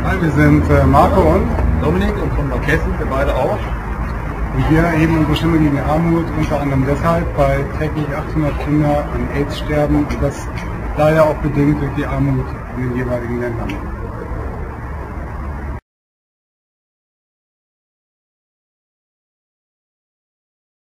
Hi, wir sind Marco und Dominik und von Markessen, wir beide auch. Und wir erheben unsere Stimme gegen Armut, unter anderem deshalb, weil täglich 800 Kinder an AIDS sterben und das leider auch bedingt durch die Armut in den jeweiligen Ländern.